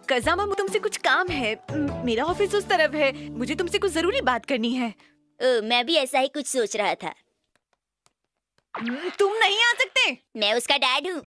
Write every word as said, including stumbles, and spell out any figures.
कज़ा मामू, तुमसे कुछ काम है। मेरा ऑफिस उस तरफ है, मुझे तुमसे कुछ जरूरी बात करनी है। ओ, मैं भी ऐसा ही कुछ सोच रहा था। तुम नहीं आ सकते? मैं उसका डैड हूँ।